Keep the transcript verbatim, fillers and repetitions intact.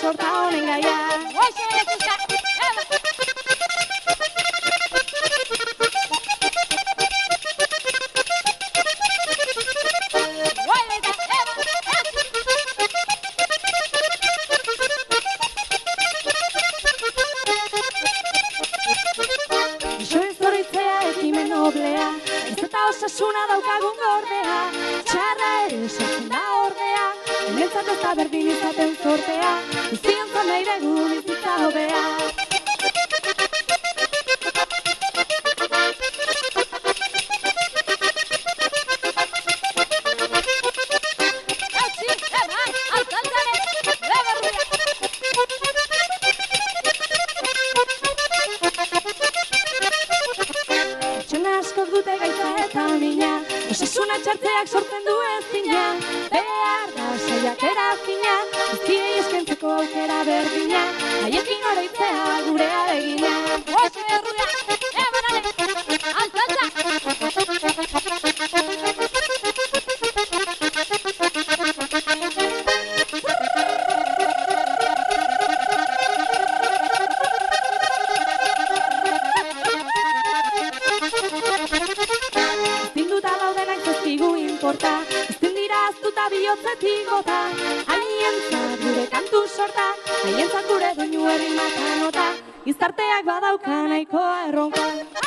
sorta honen gaia. Oixe, ez izan, osasuna daukagun gordea, txarra ere sortzen da ordea, hementzat ez da berdin izaten zortea, guztiontzat nahi dugu bizitza hobea. Askok dute gaitza eta mina, osasuna txartzeak sortzen du ezina, behar da saiakera fina, guztiei eskentzeko aukera berdina, haiekin oroitzea gure alegina. oixe, erruia, emanale, altzatza! Ezin dira aztuta bihotzetik gota, haientzat gure kantu sorta, haientzat gure doinu herri matanota, gizarteak badauka nahikoa erronka.